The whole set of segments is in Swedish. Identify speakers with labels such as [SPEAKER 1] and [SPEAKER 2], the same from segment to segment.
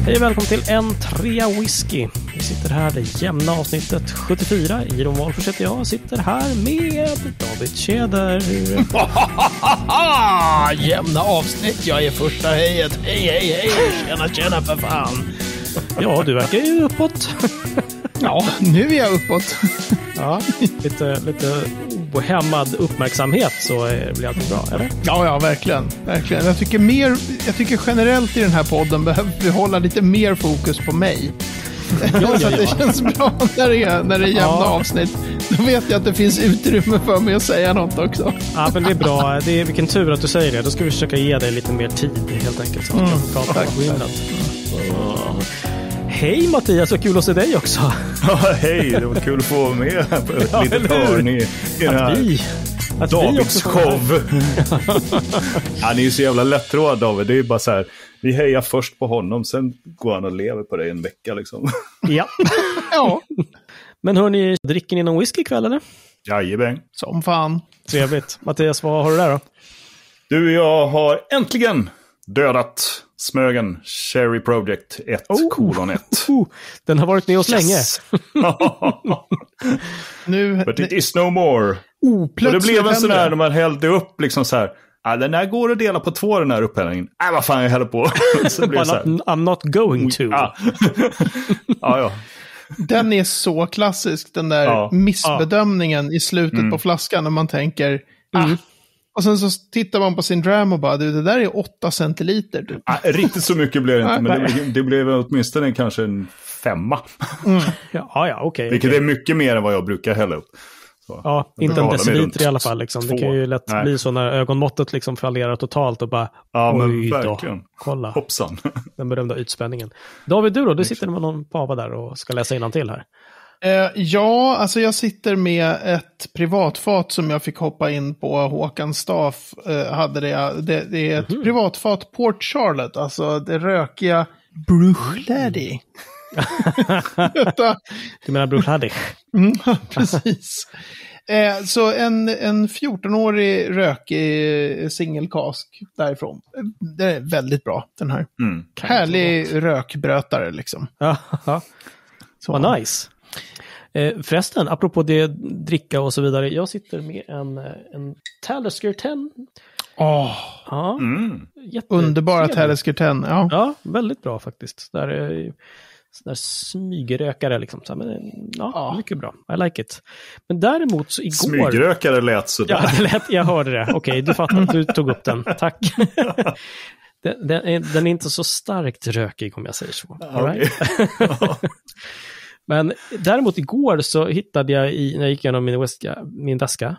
[SPEAKER 1] Hej och välkommen till en trea whisky. Vi sitter här, det jämna avsnittet 74. Iron Wolfers heter jag, sitter här med David Tjäder.
[SPEAKER 2] Jämna avsnitt, jag är första hejet. Hej, tjena för fan.
[SPEAKER 1] Ja, du verkar ju uppåt.
[SPEAKER 2] Ja, nu är jag uppåt.
[SPEAKER 1] Ja, lite ohämmad uppmärksamhet så blir allt bra, eller?
[SPEAKER 2] Ja, verkligen. Jag tycker generellt i den här podden behöver vi hålla lite mer fokus på mig. Ja. Så att det känns bra när det är jämna avsnitt. Då vet jag att det finns utrymme för mig att säga något också.
[SPEAKER 1] Ja, men det är bra. Det är vilken tur att du säger det. Då ska vi försöka ge dig lite mer tid helt enkelt. Så att vi kan prata på himlen. Hej Mattias, så kul att se dig också.
[SPEAKER 3] Ja, hej, det var kul att få vara med på ett litet hörn i den här Davids show. Ja, ni är så jävla lättroad, David. Det är bara så här, vi hejar först på honom, sen går han och lever på det en vecka liksom.
[SPEAKER 1] Ja.
[SPEAKER 2] Ja.
[SPEAKER 1] Men hörni, dricker ni någon whisky ikväll eller?
[SPEAKER 3] Jajamän.
[SPEAKER 2] Som fan.
[SPEAKER 1] Trevligt. Mattias, vad har du där då?
[SPEAKER 3] Du och jag har äntligen dödat Smögen Cherry Project 1:1.
[SPEAKER 1] Den har varit med oss länge.
[SPEAKER 3] Nu, but it is no more. Och det blev en sån här när man hällde upp liksom så här. Den här går att dela på 2 den här upphällningen. Vad fan jag häller på. Så blev det så här.
[SPEAKER 1] I'm not going to.
[SPEAKER 3] Ja.
[SPEAKER 2] Den är så klassisk, den där missbedömningen i slutet på flaskan när man tänker och sen så tittar man på sin dram och bara, det där är 8 centiliter.
[SPEAKER 3] Riktigt så mycket blev det inte, men det blev åtminstone kanske en 5.
[SPEAKER 1] Ja, okej.
[SPEAKER 3] Vilket är mycket mer än vad jag brukar hälla upp. Så.
[SPEAKER 1] Ja, inte en deciliter i alla fall. Liksom. Det kan ju lätt bli så när ögonmåttet liksom fallerar totalt och bara,
[SPEAKER 3] men verkligen.
[SPEAKER 1] Kolla.
[SPEAKER 3] Hoppsan.
[SPEAKER 1] Den berömda ytspänningen. David, du då? Du sitter med någon pava där och ska läsa innantill här.
[SPEAKER 2] Ja, alltså jag sitter med ett privatfat som jag fick hoppa in på. Håkan Staff hade det. Det är ett privatfat Port Charlotte, alltså det rökiga Bruichladdich.
[SPEAKER 1] Du menar Bruichladdich?
[SPEAKER 2] Precis. Så en 14-årig rökig singelkask därifrån. Det är väldigt bra, den här. Härlig rökbrötare liksom.
[SPEAKER 1] Vad nice. Förresten, apropå det dricka och så vidare. Jag sitter med en Talisker 10.
[SPEAKER 2] Underbara Talisker 10.
[SPEAKER 1] Ja, väldigt bra faktiskt. Där är där smygrökare liksom. Så, men, mycket bra. I like it. Men däremot så igår...
[SPEAKER 3] Smygrökare lät så där.
[SPEAKER 1] Ja, jag hörde det. Okej, du fattar att du tog upp den. Tack. Den är inte så starkt rökig om jag säger så. All right? Men däremot igår så hittade jag när jag gick igenom min Weska,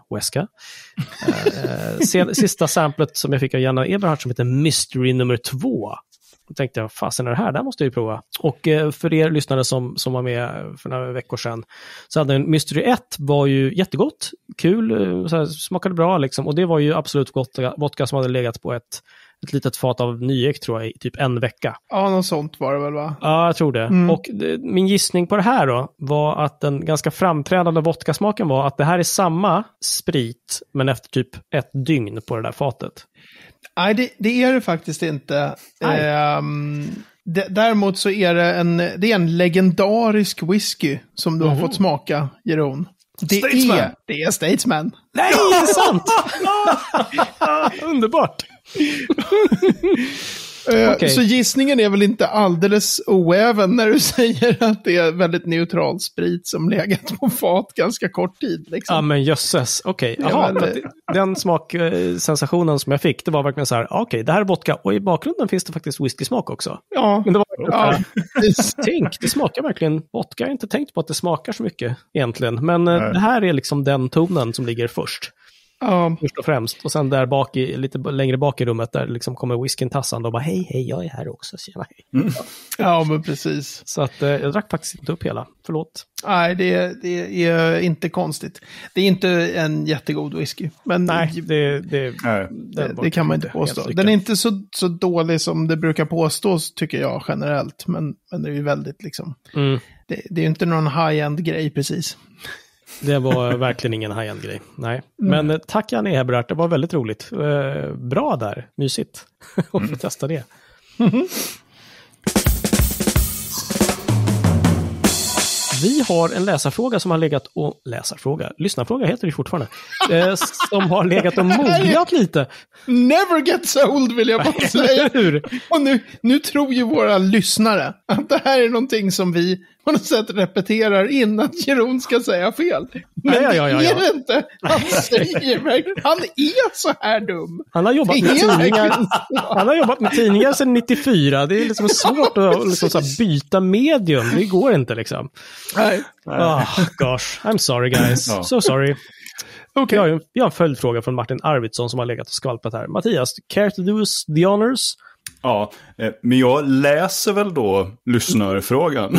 [SPEAKER 1] sista samplet som jag fick av Janna Eberhardt som heter Mystery nummer 2. Då tänkte jag, fasen är det här? Där måste jag ju prova. Och för er lyssnare som var med för några veckor sedan så hade en Mystery 1 var ju jättegott, kul, så här, smakade bra liksom. Och det var ju absolut vodka som hade legat på ett litet fat av nyek tror jag i typ en vecka.
[SPEAKER 2] Ja, något sånt var det väl va?
[SPEAKER 1] Ja, jag tror det. Och min gissning på det här då var att den ganska framträdande vodkasmaken var att det här är samma sprit men efter typ 1 dygn på det där fatet.
[SPEAKER 2] Nej, det är det faktiskt inte. Däremot så är det en legendarisk whisky som du har fått smaka, Jeroen. Det är Statesman.
[SPEAKER 1] Nej, det är sant! Underbart!
[SPEAKER 2] Okay. Så gissningen är väl inte alldeles oäven när du säger att det är väldigt neutral sprit som legat på fat ganska kort tid. Liksom.
[SPEAKER 1] Ja, men jösses. Okej. Den smaksensationen som jag fick, det var verkligen så här, okej, det här är vodka och i bakgrunden finns det faktiskt whisky-smak också.
[SPEAKER 2] Ja.
[SPEAKER 1] Men det var tänk, det smakar verkligen vodka. Jag har inte tänkt på att det smakar så mycket egentligen. Men det här är liksom den tonen som ligger först. Först och främst. Och sen där bak lite längre bak i rummet där liksom kommer whiskyn tassande och bara hej, jag är här också.
[SPEAKER 2] Ja, men precis.
[SPEAKER 1] Så att jag drack faktiskt inte upp hela. Förlåt.
[SPEAKER 2] Nej, det är inte konstigt. Det är inte en jättegod whisky. Men
[SPEAKER 1] nej,
[SPEAKER 2] det kan man inte påstå. Den är inte så dålig som det brukar påstås tycker jag generellt. Men det är ju väldigt liksom... Det är ju inte någon high-end grej precis.
[SPEAKER 1] Det var verkligen ingen high-end grej. Nej. Men tack Janne Eberhardt, det var väldigt roligt. Bra där, mysigt. Och få testa det. Vi har en läsarfråga som har legat och... Lyssnarfråga heter det fortfarande. Som har legat och moglat lite.
[SPEAKER 2] Never gets old, vill jag bara säga. Och nu tror ju våra lyssnare att det här är någonting som vi på något sätt repeterar in att Jeroen ska säga fel. Men det är det inte. Han säger verkligen, han är så här dum.
[SPEAKER 1] Han har jobbat med tidningar sedan 94. Det är liksom svårt att liksom så här byta medium. Det går inte liksom.
[SPEAKER 2] Nej.
[SPEAKER 1] Gosh, I'm sorry guys. So sorry.
[SPEAKER 2] Okay.
[SPEAKER 1] Vi har en följdfråga från Martin Arvidsson som har legat och skvalpat här. Mattias, care to do us the honors?
[SPEAKER 3] Ja, men jag läser väl då lyssnarfrågan.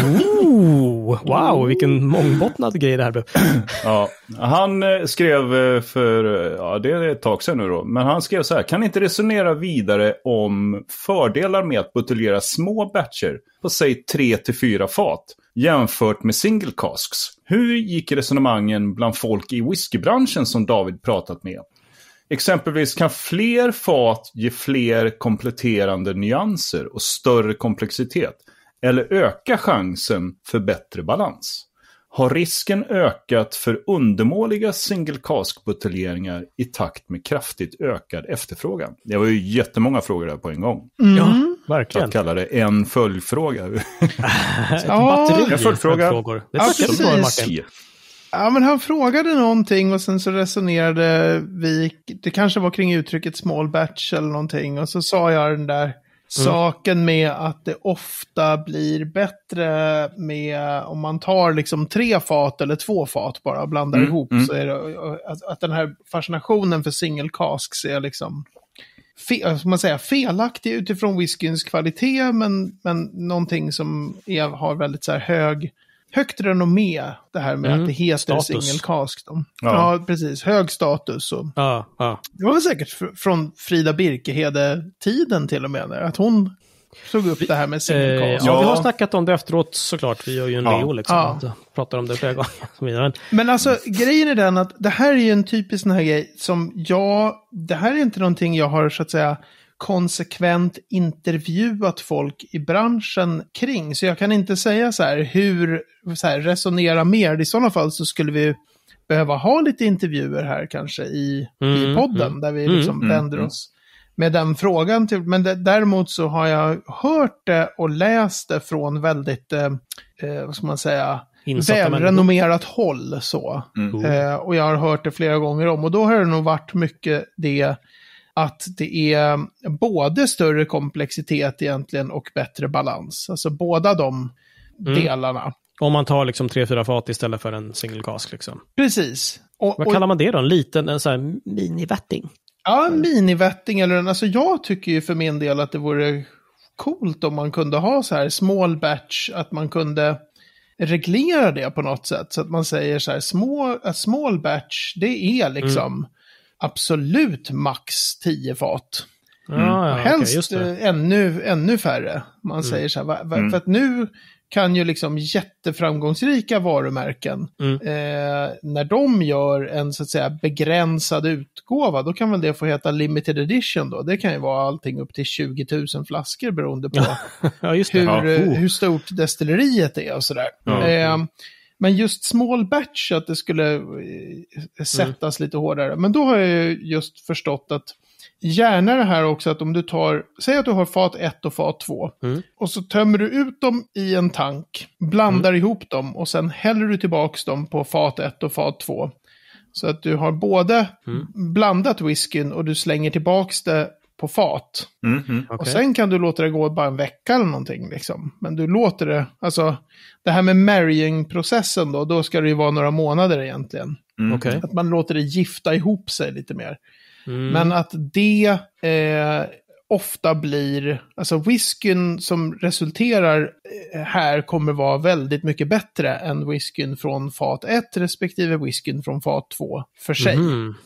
[SPEAKER 1] Wow, vilken mångbottnad grej det här blev.
[SPEAKER 3] Ja, han skrev det är ett tag sedan nu då, men han skrev så här: kan inte resonera vidare om fördelar med att buteljera små batcher på säg 3-4 fat jämfört med single casks? Hur gick resonemangen bland folk i whiskybranschen som David pratat med? Exempelvis kan fler fat ge fler kompletterande nyanser och större komplexitet eller öka chansen för bättre balans. Har risken ökat för undermåliga single cask-buteljeringar i takt med kraftigt ökad efterfrågan? Det var ju jättemånga frågor där på en gång.
[SPEAKER 1] Ja, verkligen.
[SPEAKER 3] Jag kallar det en följdfråga.
[SPEAKER 1] Ett batteri
[SPEAKER 3] en följdfråga.
[SPEAKER 1] Frågor. Det tackar du för, Martin.
[SPEAKER 2] Ja, men han frågade någonting och sen så resonerade vi, det kanske var kring uttrycket small batch eller någonting, och så sa jag den där saken med att det ofta blir bättre med om man tar liksom 3 fat eller 2 fat bara och blandar ihop, så är det att den här fascinationen för single casks är liksom felaktig utifrån whiskyns kvalitet, men någonting som har väldigt så här högt renommé, det här med att det heter single cask. Ja, precis. Hög status. Och det var väl säkert från Frida Birkehede-tiden till och med, att hon såg upp det här med single cask.
[SPEAKER 1] Ja, vi har snackat om det efteråt såklart. Vi gör ju en Leo liksom. Pratar om det flera gånger.
[SPEAKER 2] Men alltså, grejen är den att det här är ju en typisk sån här grej som det här är inte någonting jag har så att säga konsekvent intervjuat folk i branschen kring. Så jag kan inte säga så här resonera mer. I sådana fall så skulle vi behöva ha lite intervjuer här kanske i podden där vi liksom vänder oss med den frågan till. Men däremot så har jag hört det och läst det från väldigt, vad ska man säga, välrenommerat håll så. Och jag har hört det flera gånger om, och då har det nog varit mycket det att det är både större komplexitet egentligen och bättre balans. Alltså båda de delarna.
[SPEAKER 1] Om man tar liksom 3-4 fat istället för en single cask liksom.
[SPEAKER 2] Precis.
[SPEAKER 1] Vad kallar man det då? En sån här minivätting?
[SPEAKER 2] Ja, en minivätting. Alltså jag tycker ju för min del att det vore coolt om man kunde ha så här small batch, att man kunde reglera det på något sätt. Så att man säger så här, small batch, det är liksom absolut max 10 fat. Helst ännu färre. Man säger så här, för att nu kan ju liksom jätteframgångsrika varumärken när de gör en så att säga begränsad utgåva, då kan väl det få heta limited edition då. Det kan ju vara allting upp till 20 000 flaskor beroende på hur stort destilleriet är och sådär. Men just small batch, att det skulle sättas lite hårdare. Men då har jag just förstått att gärna det här också, att om du säg att du har fat 1 och fat 2 och så tömmer du ut dem i en tank, blandar ihop dem och sen häller du tillbaks dem på fat 1 och fat 2. Så att du har både blandat whiskyn och du slänger tillbaks det på fat. Och sen kan du låta det gå bara en vecka eller någonting liksom. Men du låter det, alltså det här med marrying-processen då ska det ju vara några månader egentligen. Att man låter det gifta ihop sig lite mer. Men att det ofta blir, alltså whiskyn som resulterar här kommer vara väldigt mycket bättre än whiskyn från fat 1 respektive whiskyn från fat 2 för sig.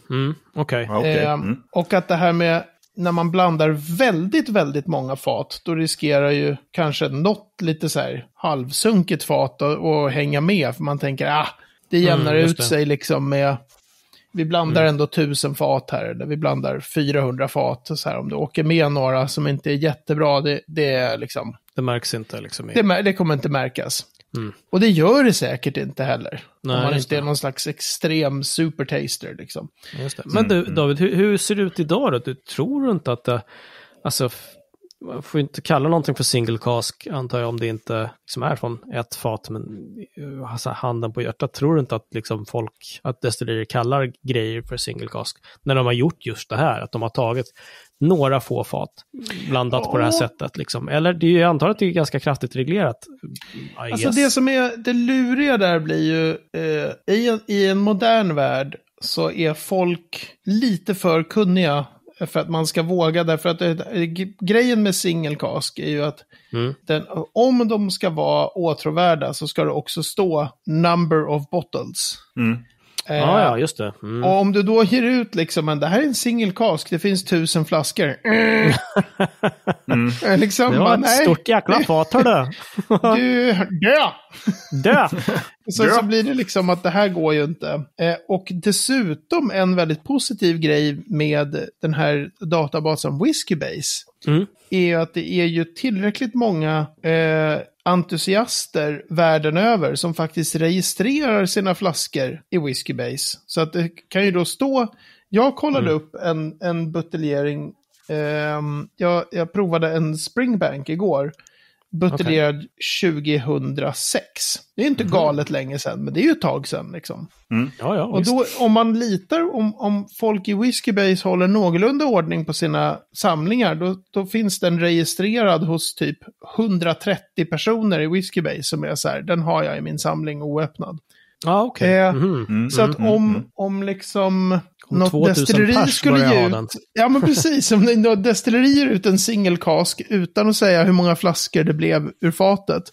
[SPEAKER 2] Och att det här med när man blandar väldigt, väldigt många fat, då riskerar ju kanske något lite så här halvsunket fat att hänga med, för man tänker det jämnar ut sig liksom med, vi blandar ändå 1000 fat här, eller vi blandar 400 fat så här, om du åker med några som inte är jättebra, det är liksom,
[SPEAKER 1] det märks inte liksom
[SPEAKER 2] det kommer inte märkas. Och det gör det säkert inte heller.
[SPEAKER 1] Nej,
[SPEAKER 2] om man inte är någon slags extrem supertaster liksom.
[SPEAKER 1] Just det. Men du, David, hur ser det ut idag då? Du tror inte att det, alltså, man får inte kalla någonting för single cask, antar jag, om det inte liksom är från ett fat, men alltså, handen på hjärtat, tror du inte att liksom att destillerier kallar grejer för single cask när de har gjort just det här, att de har tagit några få fat blandat på det här sättet liksom. Eller det är ju, antar att det är ganska kraftigt reglerat.
[SPEAKER 2] Alltså det som är det luriga där blir ju i en modern värld så är folk lite för kunniga för att man ska våga, därför att grejen med single cask är ju att om de ska vara åtråvärda så ska det också stå number of bottles.
[SPEAKER 1] Ja, just det.
[SPEAKER 2] Och om du då ger ut liksom, men det här är en single cask, det finns 1000 flaskor. Liksom,
[SPEAKER 1] det var ett stort jäkla fat, hör
[SPEAKER 2] du.
[SPEAKER 1] Dö!
[SPEAKER 2] Så blir det liksom att det här går ju inte. Och dessutom en väldigt positiv grej med den här databasen Whiskybase är att det är ju tillräckligt många entusiaster världen över som faktiskt registrerar sina flaskor i Whiskybase. Så att det kan ju då stå, jag kollade upp en buteljering, jag provade en Springbank igår, buteljerad 2006. Det är inte galet länge sedan, men det är ju ett tag sedan liksom.
[SPEAKER 1] Ja,
[SPEAKER 2] och då, om man litar, om folk i Whiskybase håller någorlunda ordning på sina samlingar, då finns den registrerad hos typ 130 personer i Whiskybase som är så här, den har jag i min samling oöppnad.
[SPEAKER 1] Ja, okej.
[SPEAKER 2] Så att om liksom något destilleri skulle ge ut, ja men precis, om något destilleri ger ut en single cask utan att säga hur många flaskor det blev ur fatet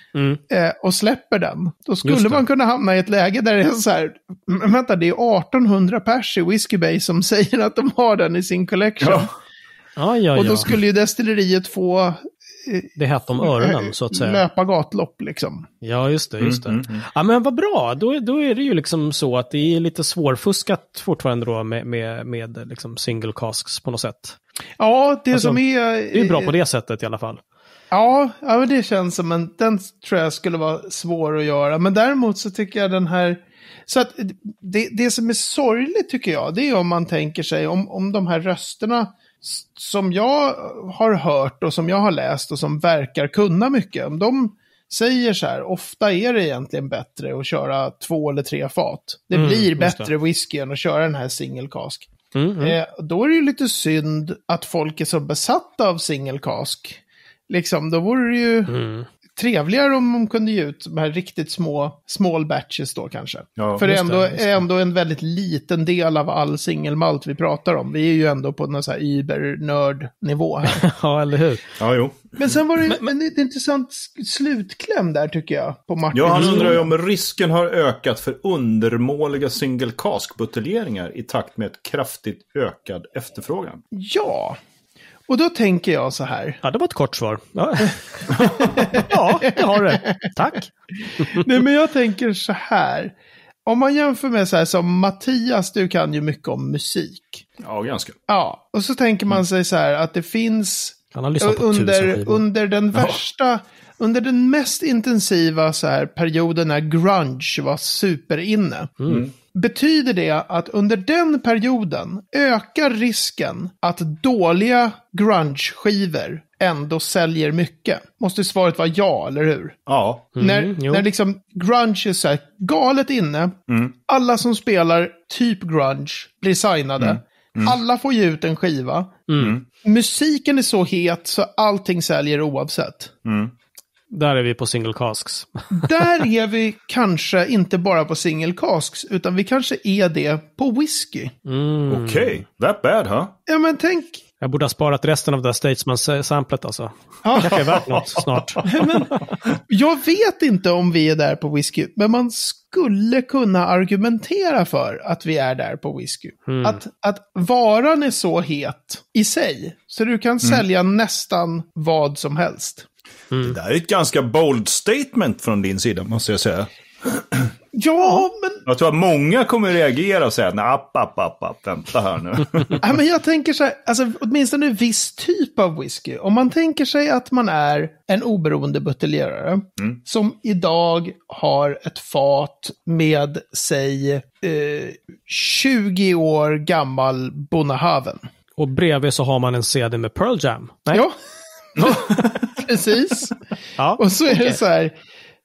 [SPEAKER 2] och släpper den, då skulle man kunna hamna i ett läge där det är så här, vänta, det är 1800 pers i Whiskybase som säger att de har den i sin collection.
[SPEAKER 1] Ja.
[SPEAKER 2] Och då skulle ju destilleriet få
[SPEAKER 1] det hett om öronen, så att säga.
[SPEAKER 2] Löpa gatlopp liksom.
[SPEAKER 1] Ja, just det. Ja, men vad bra. Då är det ju liksom så att det är lite svårfuskat fortfarande då med liksom single casks på något sätt.
[SPEAKER 2] Ja, det
[SPEAKER 1] alltså,
[SPEAKER 2] som är...
[SPEAKER 1] Det är bra på det sättet i alla fall.
[SPEAKER 2] Ja, men det känns som den tror jag skulle vara svår att göra. Men däremot så tycker jag den här... Så att det som är sorgligt tycker jag, det är om man tänker sig om de här rösterna som jag har hört och som jag har läst och som verkar kunna mycket, om de säger så här, ofta är det egentligen bättre att köra 2 eller 3 fat. Det blir bättre whisky än att köra den här single cask. Då är det ju lite synd att folk är så besatta av single cask. Liksom, då vore det ju trevligare om de kunde ge ut de här riktigt small batches då kanske. Ja, för det är ändå en väldigt liten del av all singelmalt vi pratar om. Vi är ju ändå på någon så här Uber-nörd-nivå här.
[SPEAKER 1] Ja, eller hur?
[SPEAKER 3] Ja, jo.
[SPEAKER 2] Men sen var det ett intressant slutkläm där tycker jag på Martin.
[SPEAKER 3] Ja, han undrar ju om risken har ökat för undermåliga single cask-buteljeringar i takt med ett kraftigt ökad efterfrågan.
[SPEAKER 2] Ja. Och då tänker jag så här.
[SPEAKER 1] Ja, det var ett kort svar. Ja, ja, det har det. Tack.
[SPEAKER 2] Nej, men jag tänker så här. Om man jämför med så här som Mattias, du kan ju mycket om musik.
[SPEAKER 3] Ja, ganska.
[SPEAKER 2] Ja, och så tänker man sig så här att det finns under den mest intensiva så här perioden när grunge var superinne. Betyder det att under den perioden ökar risken att dåliga grunge-skivor ändå säljer mycket? Måste svaret vara ja, eller hur?
[SPEAKER 3] Ja.
[SPEAKER 2] När liksom grunge är så här galet inne, alla som spelar typ grunge blir signade, alla får ge ut en skiva, musiken är så het så allting säljer oavsett.
[SPEAKER 1] Där är vi på single casks.
[SPEAKER 2] Där är vi kanske inte bara på single casks, utan vi kanske är det på whisky.
[SPEAKER 3] Okej, that bad, huh?
[SPEAKER 2] Ja, men tänk...
[SPEAKER 1] Jag borde ha sparat resten av det Statesman-samplet alltså. Kanske är värt något snart.
[SPEAKER 2] Men, jag vet inte om vi är där på whisky, men man skulle kunna argumentera för att vi är där på whisky. Att varan är så het i sig, så du kan sälja nästan vad som helst.
[SPEAKER 3] Det där är ett ganska bold statement från din sida, måste jag säga.
[SPEAKER 2] Ja, men...
[SPEAKER 3] Jag tror att många kommer reagera och säga, nej, vänta här nu.
[SPEAKER 2] Ja, men jag tänker så här, alltså åtminstone en viss typ av whisky. Om man tänker sig att man är en oberoende buteljerare som idag har ett fat med, säg, 20 år gammal Bonnehaven.
[SPEAKER 1] Och bredvid så har man en CD med Pearl Jam. Nej?
[SPEAKER 2] Ja, precis.
[SPEAKER 1] Ja,
[SPEAKER 2] och så är det så här,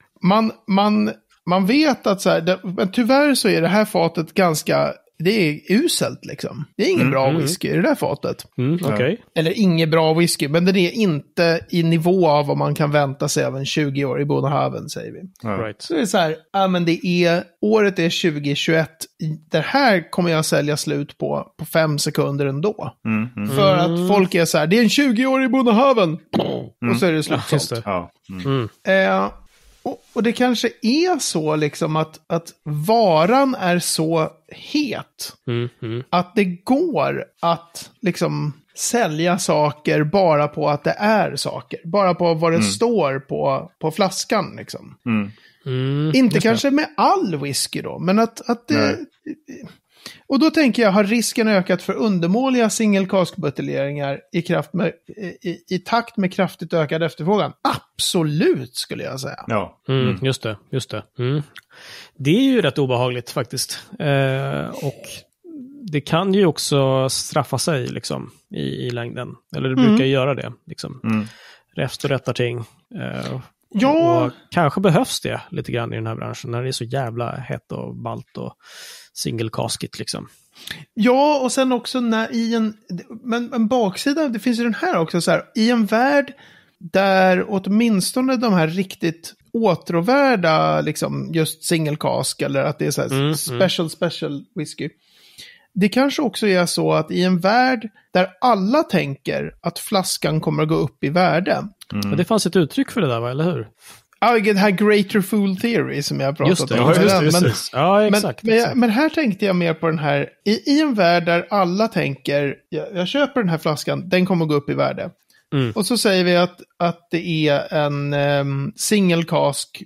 [SPEAKER 2] man vet att så här, men tyvärr så är det här fatet ganska, det är uselt liksom. Det är ingen bra whisky i det där fatet.
[SPEAKER 1] Okay.
[SPEAKER 2] Eller ingen bra whisky, men den är inte i nivå av vad man kan vänta sig av en 20-årig Bonnehaven, säger vi.
[SPEAKER 1] Right.
[SPEAKER 2] Så det är så här, men året är 2021, det här kommer jag sälja slut på 5 sekunder ändå. För att folk är så här, det är en 20-årig Bonnehaven. Och så är det slutsålt. Och det kanske är så liksom att varan är så het att det går att liksom sälja saker bara på att det är saker. Bara på vad det står på flaskan liksom. Inte kanske med all whisky då, men att det... Och då tänker jag, har risken ökat för undermåliga single cask-buteljeringar i takt med kraftigt ökad efterfrågan? Absolut, skulle jag säga.
[SPEAKER 3] Ja.
[SPEAKER 1] Just det. Det är ju rätt obehagligt faktiskt. Och det kan ju också straffa sig liksom i längden. Eller det brukar göra det. Liksom. Räfst och rättarting.
[SPEAKER 2] Ja.
[SPEAKER 1] Och kanske behövs det lite grann i den här branschen när det är så jävla hett och ballt och single casket liksom.
[SPEAKER 2] Ja, och sen också men en baksida, det finns ju den här också så här, i en värld där åtminstone de här riktigt åtråvärda liksom just single cask eller att det är så här special whisky. Det kanske också är så att i en värld där alla tänker att flaskan kommer att gå upp i värde.
[SPEAKER 1] Och det fanns ett uttryck för det där, va? Eller hur?
[SPEAKER 2] Ja, det här greater fool theory som jag har pratat om.
[SPEAKER 1] Just det. Ja, exakt.
[SPEAKER 2] Men här tänkte jag mer på den här, i en värld där alla tänker, jag köper den här flaskan, den kommer att gå upp i värde. Och så säger vi att det är en single cask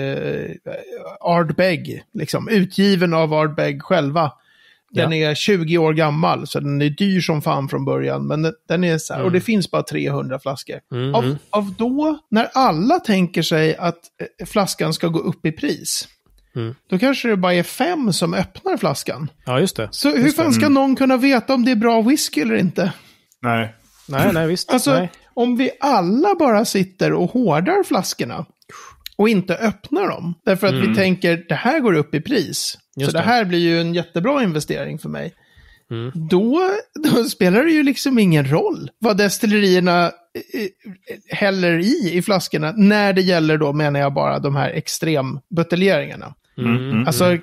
[SPEAKER 2] Ardbeg, liksom, utgiven av Ardbeg själva. Den är 20 år gammal, så den är dyr som fan från början. Men den är så här, och det finns bara 300 flaskor. Av då, när alla tänker sig att flaskan ska gå upp i pris, då kanske det bara är 5 som öppnar flaskan.
[SPEAKER 1] Ja, just det.
[SPEAKER 2] Så hur fan ska någon kunna veta om det är bra whisky eller inte?
[SPEAKER 3] Nej,
[SPEAKER 1] visst.
[SPEAKER 2] Alltså, om vi alla bara sitter och hårdar flaskorna och inte öppnar dem, därför att vi tänker, det här går upp i pris.
[SPEAKER 1] Just
[SPEAKER 2] så det här blir ju en jättebra investering för mig. Då spelar det ju liksom ingen roll vad destillerierna häller i flaskorna. När det gäller då, menar jag bara de här extrembuteljeringarna. Alltså,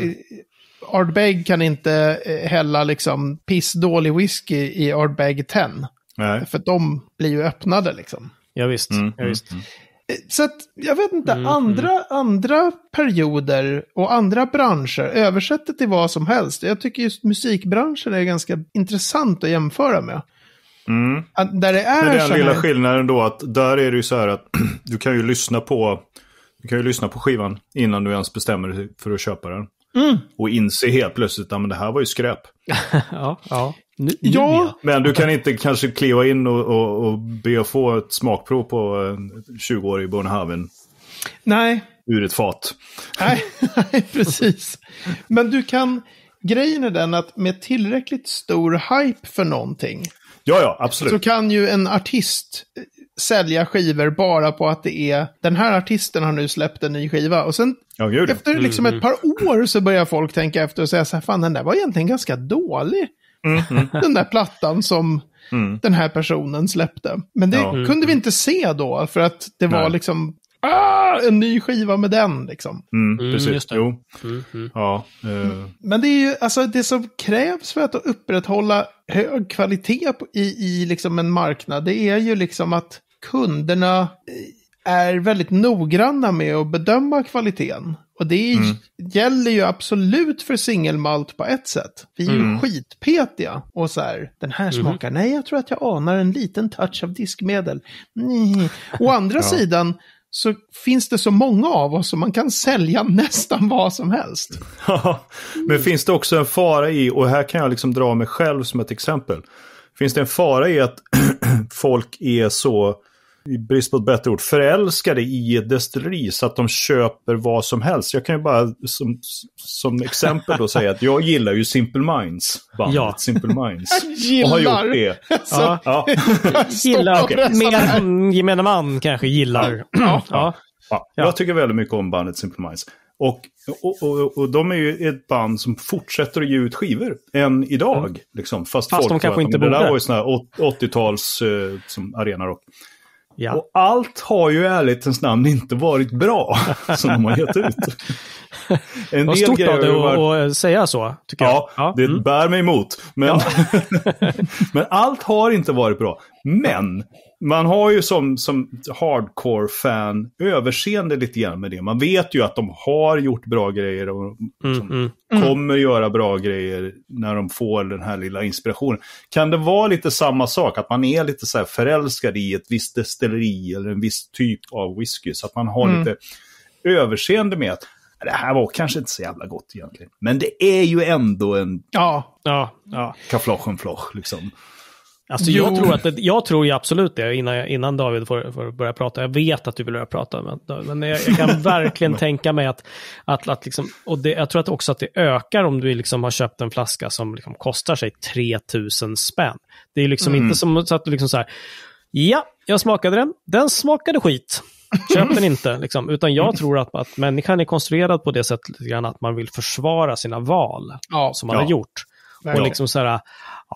[SPEAKER 2] Ardbeg kan inte hälla liksom pissdålig whisky i Ardbeg 10.
[SPEAKER 3] Nej.
[SPEAKER 2] För de blir ju öppnade liksom.
[SPEAKER 1] Ja, visst.
[SPEAKER 2] Så att, jag vet inte, andra perioder och andra branscher, översätter till vad som helst. Jag tycker just musikbranschen är ganska intressant att jämföra med. Där det är
[SPEAKER 3] den lilla skillnaden då, att där är det ju så här att du kan ju lyssna på skivan innan du ens bestämmer dig för att köpa den. Och inse helt plötsligt att det här var ju skräp.
[SPEAKER 1] Ja.
[SPEAKER 3] Men du kan inte kanske kliva in och be att få ett smakprov på 20-årig Bonnehaven.
[SPEAKER 2] Nej.
[SPEAKER 3] Ur ett fat.
[SPEAKER 2] Nej, precis. Men grejen är den att med tillräckligt stor hype för någonting.
[SPEAKER 3] Ja, absolut.
[SPEAKER 2] Så kan ju en artist sälja skivor bara på att det är, den här artisten har nu släppt en ny skiva. Och sen efter liksom ett par år så börjar folk tänka efter och säga så här, fan, den där var egentligen ganska dålig. Den där plattan som den här personen släppte. Men det kunde vi inte se då, för att det var liksom en ny skiva med den liksom.
[SPEAKER 3] Precis,
[SPEAKER 1] just det.
[SPEAKER 3] Jo.
[SPEAKER 2] Men det är ju, alltså det som krävs för att upprätthålla hög kvalitet i liksom en marknad, det är ju liksom att kunderna är väldigt noggranna med att bedöma kvaliteten. Och det gäller ju absolut för singelmalt på ett sätt. Vi är ju skitpetiga. Och så här, den här smakar, nej, jag tror att jag anar en liten touch av diskmedel. Å andra sidan så finns det så många av oss som man kan sälja nästan vad som helst.
[SPEAKER 3] Ja, men finns det också en fara i, och här kan jag liksom dra mig själv som ett exempel. Finns det en fara i att folk är så, i brist på ett bättre ord, förälskade i ett destilleri så att de köper vad som helst? Jag kan ju bara som exempel då säga att jag gillar ju Simple Minds. Bandet Simple Minds. Och har gjort det.
[SPEAKER 2] Alltså,
[SPEAKER 1] ja. Gillar, mer gemene man kanske gillar.
[SPEAKER 3] Ja. Jag tycker väldigt mycket om bandet Simple Minds. Och de är ju ett band som fortsätter att ge ut skivor än idag. Liksom, fast folk
[SPEAKER 1] de kanske inte
[SPEAKER 3] borde. Det där var ju såna här 80-tals som arenarock. Ja. Och allt har ju ärligtens namn inte varit bra som de har gett ut.
[SPEAKER 1] En del stort av det att säga så, tycker jag.
[SPEAKER 3] Ja, det bär mig emot. Men, men allt har inte varit bra. Men man har ju som hardcore-fan överseende lite grann med det. Man vet ju att de har gjort bra grejer och kommer göra bra grejer när de får den här lilla inspirationen. Kan det vara lite samma sak? Att man är lite så här förälskad i ett visst destilleri eller en viss typ av whisky. Så att man har lite överseende med att det här var kanske inte så jävla gott egentligen. Men det är ju ändå en kafloch liksom.
[SPEAKER 1] Alltså jag tror ju absolut det innan David får börja prata. Jag vet att du vill börja prata, men jag kan verkligen tänka mig att liksom, och jag tror att också att det ökar om du liksom har köpt en flaska som liksom kostar sig 3000 spänn. Det är liksom inte som så att du liksom så här, ja, jag smakade den smakade skit. Köp den inte, liksom. Utan jag tror att människan är konstruerad på det sättet att man vill försvara sina val som man har gjort. Och liksom så här,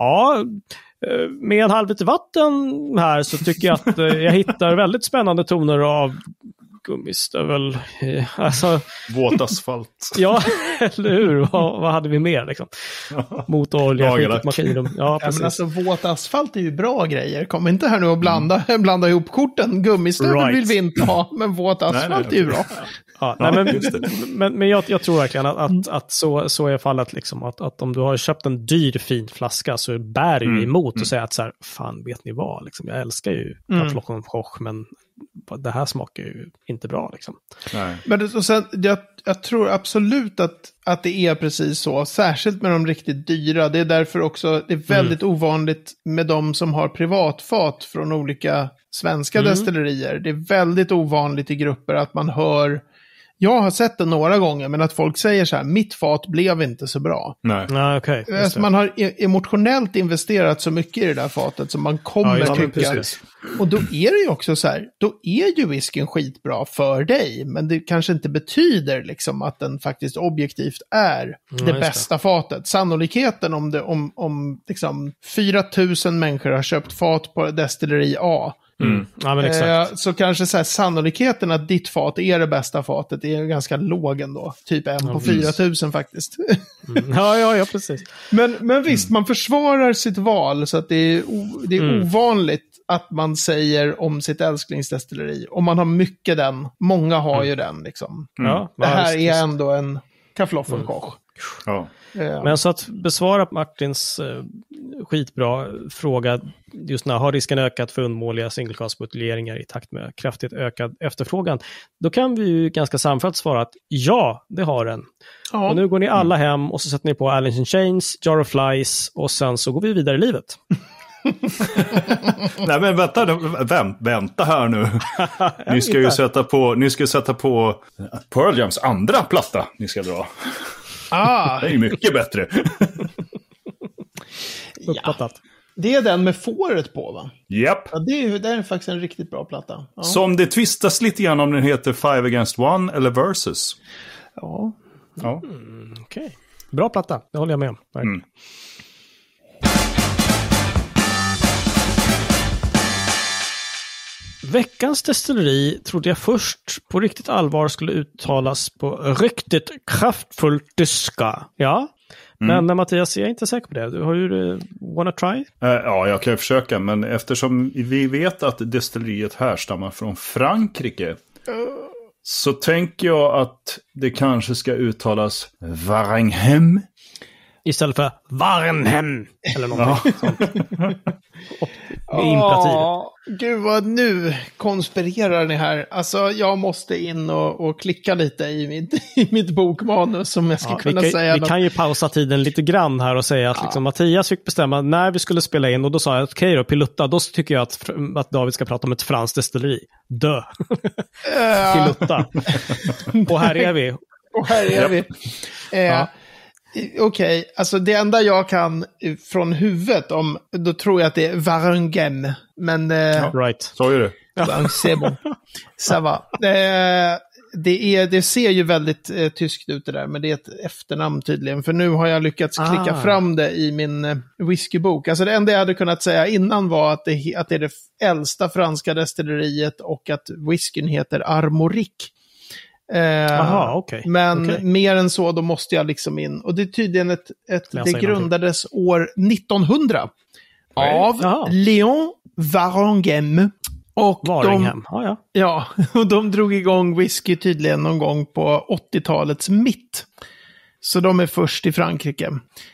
[SPEAKER 1] med en halv liter vatten här så tycker jag att jag hittar väldigt spännande toner av gummistövel. Alltså,
[SPEAKER 3] våt asfalt.
[SPEAKER 1] Ja, eller hur? Vad hade vi mer liksom? Motorolja, maskin. Ja, precis.
[SPEAKER 2] Men alltså våt asfalt är ju bra grejer. Kom inte här nu och blanda ihop korten. Gummistövel vill vi inte ha, men våt asfalt är ju bra.
[SPEAKER 1] Ja, men jag tror verkligen att så är fallet liksom, att om du har köpt en dyr fin flaska så bär du emot och säger att så här, fan vet ni vad liksom, jag älskar ju Kafloch, men det här smakar ju inte bra liksom.
[SPEAKER 3] Nej.
[SPEAKER 2] Men och sen, jag tror absolut att det är precis så, särskilt med de riktigt dyra. Det är därför också det är väldigt ovanligt med de som har privatfat från olika svenska destillerier. Det är väldigt ovanligt i grupper att man hör. Jag har sett det några gånger, men att folk säger så här, mitt fat blev inte så bra.
[SPEAKER 1] Nej, okej.
[SPEAKER 2] Alltså man har emotionellt investerat så mycket i det där fatet som man kommer tycka. Och då är det ju också så här, då är ju whiskyn skitbra för dig, men det kanske inte betyder liksom att den faktiskt objektivt är det bästa fatet. Sannolikheten om liksom 4000 människor har köpt fat på destilleri A.
[SPEAKER 1] Ja, men exakt.
[SPEAKER 2] Så kanske så här, sannolikheten att ditt fat är det bästa fatet är ganska låg ändå. Typ 1 på 4000 faktiskt.
[SPEAKER 1] Ja, precis.
[SPEAKER 2] Men visst, man försvarar sitt val så att det är ovanligt att man säger om sitt älsklingsdestilleri. Om man har mycket den. Många har ju den liksom. Det här är ändå en Kafloch Koch.
[SPEAKER 3] Ja.
[SPEAKER 1] Men så att besvara Martins skitbra fråga just när har risken ökat för undermåliga singelcast-buteljeringar i takt med kraftigt ökad efterfrågan, då kan vi ju ganska samfällt svara att ja, det har den. Ja. Och nu går ni alla hem och så sätter ni på Alice in Chains, Jar of Flies och sen så går vi vidare i livet.
[SPEAKER 3] Nej men vänta här nu. Ni ska sätta på Pearl Jams andra platta ni ska dra. Det är ju mycket bättre.
[SPEAKER 1] Uppfattat.
[SPEAKER 2] Det är den med fåret på, va?
[SPEAKER 3] Japp.
[SPEAKER 2] Ja, det är faktiskt en riktigt bra platta. Ja.
[SPEAKER 3] Som det tvistas lite grann om den heter 5 Against 1 eller Versus.
[SPEAKER 2] Ja.
[SPEAKER 1] Okej. Bra platta, det håller jag med om. Veckans destilleri trodde jag först på riktigt allvar skulle uttalas på riktigt kraftfullt tyska. Ja. Men Mattias, jag är inte säker på det. Har du wanna try?
[SPEAKER 3] Ja, jag kan försöka. Men eftersom vi vet att destilleriet härstammar från Frankrike så tänker jag att det kanske ska uttalas Warenhem.
[SPEAKER 1] Istället för Warenhem eller någonting sånt. med imperativ.
[SPEAKER 2] Gud vad nu konspirerar ni här. Alltså jag måste in och klicka lite i mitt bokmanus som jag ska kunna säga.
[SPEAKER 1] Vi kan ju pausa tiden lite grann här och säga att liksom, Mattias fick bestämma när vi skulle spela in och då sa jag att okej då, Pilutta, då tycker jag att David ska prata om ett franskt destilleri. Dö! Pilutta. Och här är vi.
[SPEAKER 2] Okej, alltså det enda jag kan från huvudet om, då tror jag att det är Varangem. Men...
[SPEAKER 1] right.
[SPEAKER 3] Så är det.
[SPEAKER 2] C'est bon. Ça va. Det ser ju väldigt tyskt ut det där, men det är ett efternamn tydligen. För nu har jag lyckats klicka fram det i min whiskybok. Alltså det enda jag hade kunnat säga innan var att det är det äldsta franska destilleriet och att whiskyn heter Armorique. Men mer än så, då måste jag liksom in. Och det är tydligen det grundades år 1900 av Léon Varangem. Och de drog igång whisky tydligen någon gång på 80-talets mitt. Så de är först i Frankrike.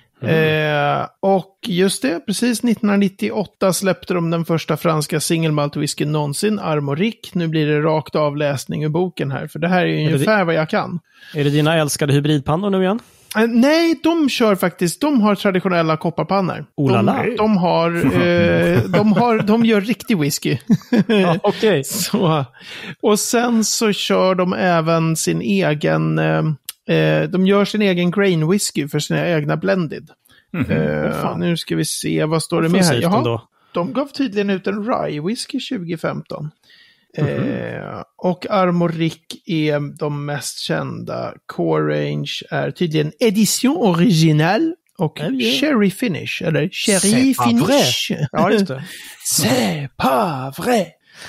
[SPEAKER 2] Och just det, precis 1998 släppte de den första franska single malt whisky någonsin, Armorique. Nu blir det rakt avläsning ur boken här, för det här är ungefär vad jag kan.
[SPEAKER 1] Är det dina älskade hybridpannor nu igen?
[SPEAKER 2] Nej, de kör faktiskt, de har traditionella kopparpannor. De gör riktig whisky.
[SPEAKER 1] Okej.
[SPEAKER 2] Och sen så kör de även sin egen, de gör sin egen grain whisky för sina egna blended. Nu ska vi se, vad står det med här? Jaha, de gav tydligen ut en rye whisky 2015. Och Armorique är de mest kända. Core Range är tydligen Edition Original och Cherry Finish. Eller Cherry Finish.
[SPEAKER 1] Ja, just det.
[SPEAKER 2] C'est pas vrai.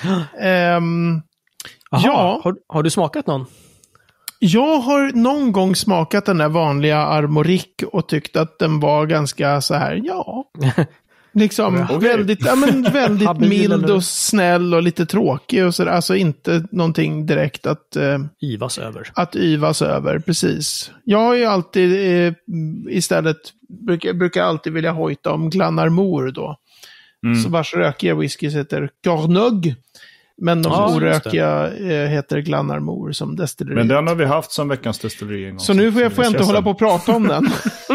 [SPEAKER 1] Har du smakat någon?
[SPEAKER 2] Jag har någon gång smakat den där vanliga Armorique och tyckt att den var ganska så här, liksom väldigt mild och snäll och lite tråkig och sådär. Alltså inte någonting direkt att yvas över, precis. Jag har ju alltid istället brukar alltid vilja hojta om Glenarmor då. Så vars rökiga whisky heter Cornog. Men de orökiga heter Glenarmor som destilleri.
[SPEAKER 3] Men den har vi haft som veckans destilleri en gång.
[SPEAKER 2] Så nu får jag inte hålla på och prata om den.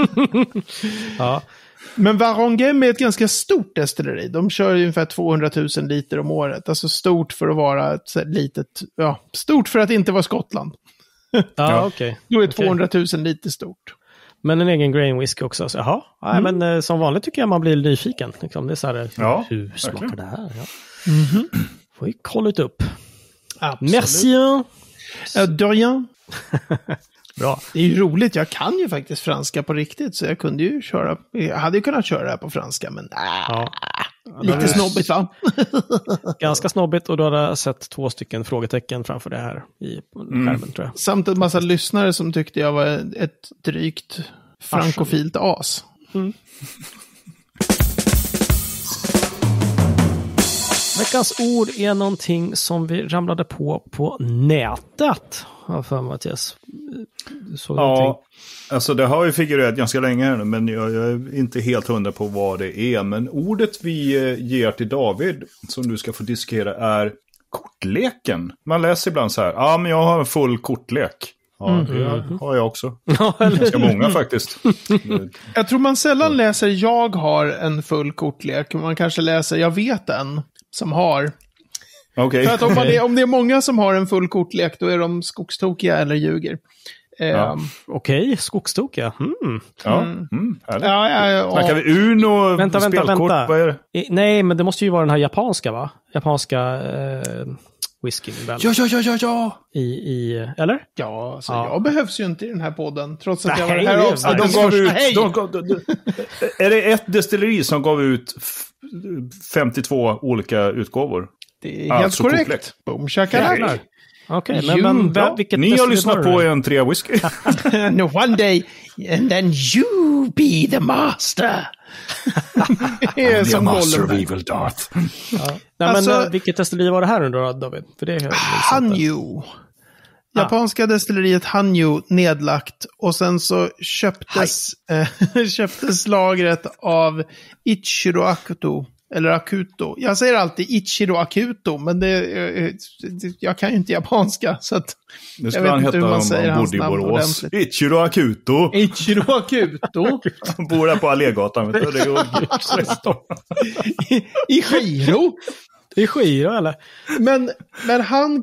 [SPEAKER 2] Men Varangem är ett ganska stort destilleri. De kör ungefär 200 000 liter om året. Alltså stort för att vara ett litet... Ja, stort för att inte vara Skottland.
[SPEAKER 1] Okej.
[SPEAKER 2] Då är 200 000 liter stort.
[SPEAKER 1] Men en egen grain whisky också. Så, men som vanligt tycker jag man blir nyfiken. Liksom, det är så här, hur smakar det här? Får vi kolla upp.
[SPEAKER 2] Absolut.
[SPEAKER 1] Merci.
[SPEAKER 2] De rien.
[SPEAKER 1] Bra.
[SPEAKER 2] Det är ju roligt, jag kan ju faktiskt franska på riktigt, så jag hade ju kunnat köra det här på franska, men lite snobbigt va?
[SPEAKER 1] Ganska snobbigt, och då hade jag sett 2 frågetecken framför det här i skärmen, tror jag.
[SPEAKER 2] Samt en massa lyssnare som tyckte jag var ett drygt frankofilt as.
[SPEAKER 1] Veckans ord är någonting som vi ramlade på nätet. För Mattias.
[SPEAKER 3] Alltså det har ju figurerat ganska länge här nu, men jag är inte helt 100 på vad det är. Men ordet vi ger till David, som du ska få diskutera, är kortleken. Man läser ibland så här, men jag har en full kortlek. Ja, det har jag också. Ganska många faktiskt.
[SPEAKER 2] Jag tror man sällan läser jag har en full kortlek. Man kanske läser jag vet en som har.
[SPEAKER 3] Okay.
[SPEAKER 2] För att om det är många som har en full kortlek, då är de skogstokiga eller ljuger.
[SPEAKER 1] Okej, skogstokiga.
[SPEAKER 3] Snackar vi Uno?
[SPEAKER 1] Vänta.
[SPEAKER 3] Vad är det?
[SPEAKER 1] Nej, men det måste ju vara den här japanska, va? Japanska whisky.
[SPEAKER 2] Ja.
[SPEAKER 1] Eller?
[SPEAKER 2] Ja, så jag behövs ju inte i den här podden. Trots att jag var här
[SPEAKER 3] Är det ett destilleri som gav ut 52 olika utgåvor?
[SPEAKER 2] Det är helt korrekt. Boom, shakalaka.
[SPEAKER 1] Okej, men vilket
[SPEAKER 3] ni har lyssnat på en 3 whisky.
[SPEAKER 2] No, one day, and then you be the master.
[SPEAKER 3] Som master of evil Darth.
[SPEAKER 1] Men vilket destilleri var det här nu då, David? För det
[SPEAKER 2] Hanyu. Japanska destilleriet Hanyu nedlagt, och sen så köptes lagret av Ichiro Akuto Eller Akuto. Jag säger alltid Ichiro Akuto, men jag kan ju inte japanska, så att
[SPEAKER 3] det skulle han heta om han bodde i Borås. Ichiro Akuto.
[SPEAKER 2] Ichiro Akuto.
[SPEAKER 3] Han bor där på Allégatan.
[SPEAKER 2] I Giro.
[SPEAKER 1] I Giro, eller?
[SPEAKER 2] Men han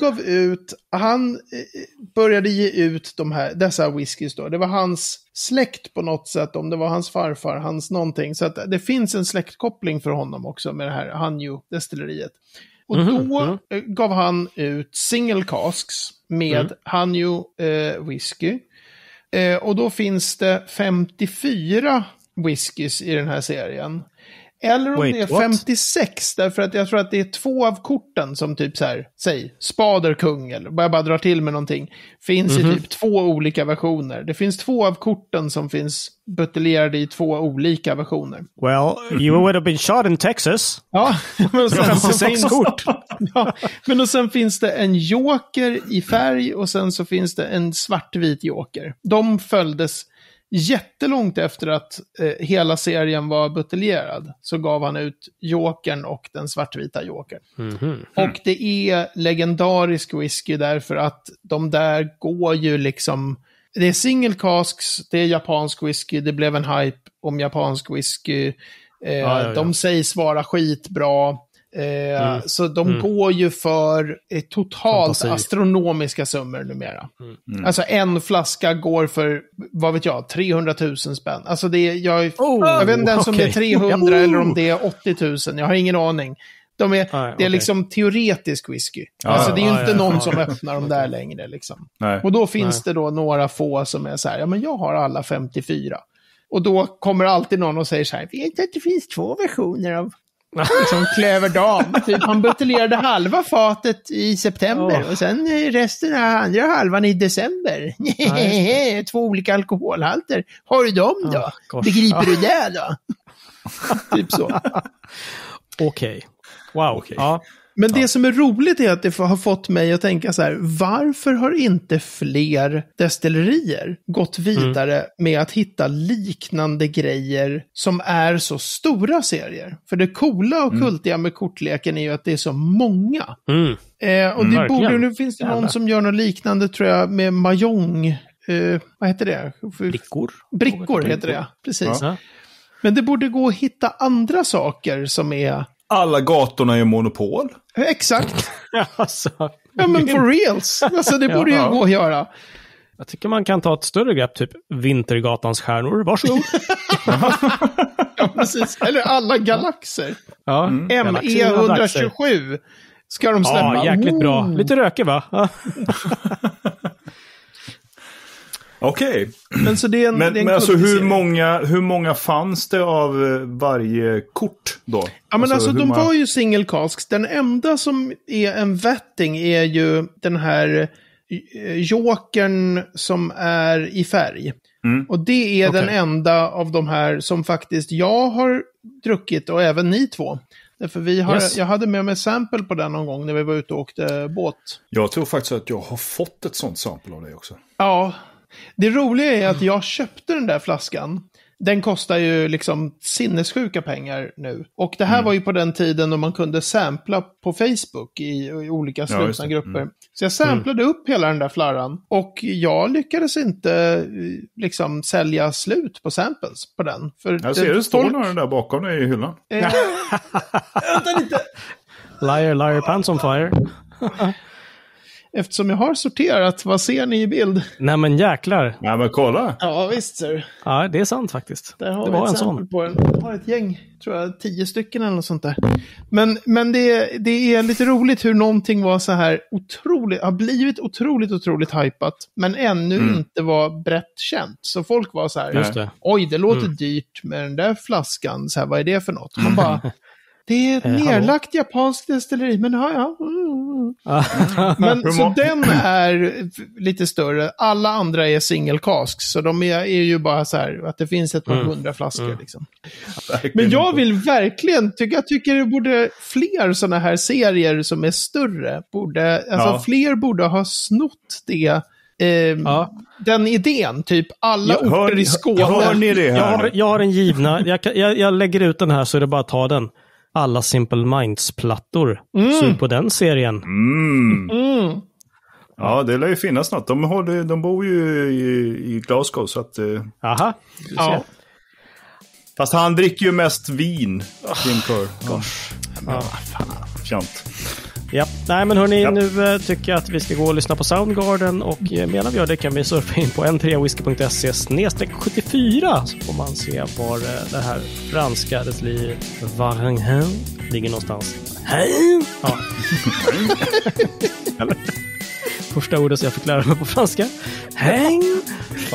[SPEAKER 2] började ge ut dessa whiskys då. Det var hans släkt på något sätt, om det var hans farfar, hans någonting. Så att det finns en släktkoppling för honom också med det här Hanyu-destilleriet. Och då gav han ut single casks med Hanyu whisky. Och då finns det 54 whiskys i den här serien. Eller om det är 56, därför att jag tror att det är 2 av korten som typ så här, säg, spaderkung, eller bara drar till med någonting, finns i typ 2 olika versioner. Det finns 2 av korten som finns buteljerade i 2 olika versioner.
[SPEAKER 1] Well, you would have been shot in Texas.
[SPEAKER 2] Ja, men sen
[SPEAKER 1] finns kort.
[SPEAKER 2] Ja, men och sen finns det en joker i färg och sen så finns det en svartvit joker. De följdes jättelångt efter att hela serien var buteljerad, så gav han ut jokern och den svartvita jokern. Och det är legendarisk whisky därför att de där går ju liksom, det är single casks, det är japansk whisky, det blev en hype om japansk whisky, de sägs vara skitbra. Så de går ju för totalt astronomiska summor numera. Alltså en flaska går för, vad vet jag, 300 000 spänn. Alltså det är, jag vet inte ens om det är 300 eller om det är 80 000. Jag har ingen aning. Det är liksom teoretisk whisky. Alltså det är ju inte någon som öppnar dem där längre liksom. Och då finns det då några få som är så här, ja men jag har alla 54. Och då kommer alltid någon och säger så här, vet att det finns 2 versioner av som Klöverdam. Typ, han buteljerade halva fatet i september och sen resten av andra halvan i december. 2 olika alkoholhalter. Har du dem då? Begriper du det då? Typ så.
[SPEAKER 1] Okej. Wow. Okay. Ja.
[SPEAKER 2] Men det som är roligt är att det har fått mig att tänka så här, varför har inte fler destillerier gått vidare med att hitta liknande grejer som är så stora serier? För det coola och kultiga med kortleken är ju att det är så många. Och det borde, nu finns det någon som gör något liknande tror jag med Mahjong. Vad heter det? Brickor heter det, precis. Ja. Men det borde gå att hitta andra saker som är...
[SPEAKER 3] Alla gatorna är monopol.
[SPEAKER 2] Exakt. Ja, men for reals. Alltså, det borde ju gå att göra.
[SPEAKER 1] Jag tycker man kan ta ett större grepp, typ Vintergatans stjärnor. Varsågod.
[SPEAKER 2] Ja, precis. Eller alla galaxer.
[SPEAKER 1] Ja.
[SPEAKER 2] ME127 ska de släppa.
[SPEAKER 1] Ja, jäkligt bra. Lite röker, va?
[SPEAKER 3] Okej.
[SPEAKER 2] Men så det är
[SPEAKER 3] men alltså hur många fanns det av varje kort då?
[SPEAKER 2] Ja, men alltså de var ju single casks. Den enda som är en vetting är ju den här jokern som är i färg. Och det är den enda av de här som faktiskt jag har druckit och även ni två. Därför jag hade med mig sample på den någon gång när vi var ute och åkte båt. Jag
[SPEAKER 3] tror faktiskt att jag har fått ett sånt sample av dig också.
[SPEAKER 2] Ja. Det roliga är att jag köpte den där flaskan. Den kostar ju liksom sinnessjuka pengar nu. Och det här var ju på den tiden då man kunde sampla på Facebook i olika slutna grupper. Så jag samplade upp hela den där flarran. Och jag lyckades inte liksom sälja slut på samples på den. För
[SPEAKER 3] jag ser det står några där bakom dig i hyllan.
[SPEAKER 2] Vänta lite.
[SPEAKER 1] Liar, pants on fire.
[SPEAKER 2] Eftersom jag har sorterat, vad ser ni i bild?
[SPEAKER 1] Nej men jäklar.
[SPEAKER 3] Nej men kolla.
[SPEAKER 2] Ja visst sir.
[SPEAKER 1] Ja det är sant faktiskt.
[SPEAKER 2] Där har det var en sån. På den. Jag har ett gäng, tror jag 10 stycken eller något sånt där. Men det är lite roligt hur någonting var så här otroligt, har blivit otroligt hypat. Men ännu inte var brett känt. Så folk var så här,
[SPEAKER 1] just det.
[SPEAKER 2] Oj det låter dyrt med den där flaskan. Så här, vad är det för något? Man bara... Det är ett nedlagt japanskt destilleri, men Men så den är lite större. Alla andra är single casks, så de är ju bara så här att det finns ett par 100 flaskor liksom. Men jag vill verkligen jag tycker det borde fler såna här serier som är större fler borde ha snott det. Den idén, typ alla orter i Skåne.
[SPEAKER 3] Hör ni det här?
[SPEAKER 1] Jag har en givna. Jag lägger ut den här så är det bara att ta den. alla Simple Minds-plattor. Sug på den serien.
[SPEAKER 3] Ja, det lär ju finnas något. De bor ju i Glasgow, så att...
[SPEAKER 1] Aha, du ser.
[SPEAKER 2] Ja.
[SPEAKER 3] Fast han dricker ju mest vin. Tim Kerr. Fjant.
[SPEAKER 1] Ja, nej men hörni, nu tycker jag att vi ska gå och lyssna på Soundgarden, och medan vi gör det kan vi surfa in på n3whisky.se/74 så får man se var det här franska Varenhen ligger någonstans. Ja. Eller? Första ordet som jag fick lära mig på franska. Häng! Ja.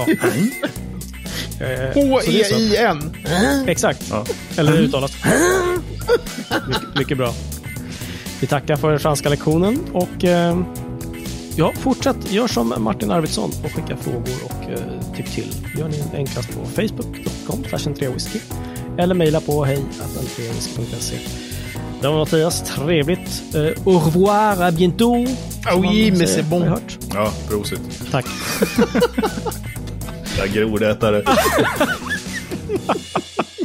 [SPEAKER 2] H-E-I-N.
[SPEAKER 1] Exakt. Ja. Eller det uttalas. Mycket bra. Vi tackar för den franska lektionen och fortsätt. Gör som Martin Arvidsson och skicka frågor och tyck till. Gör ni enklast på facebook.com/n3whisky eller mejla på hej@n3whisky.se. Det var Mattias. Trevligt. Au revoir, à bientôt.
[SPEAKER 2] Oui, mais c'est bon.
[SPEAKER 3] Ja, prosit.
[SPEAKER 1] Tack.
[SPEAKER 3] Jag grodätare.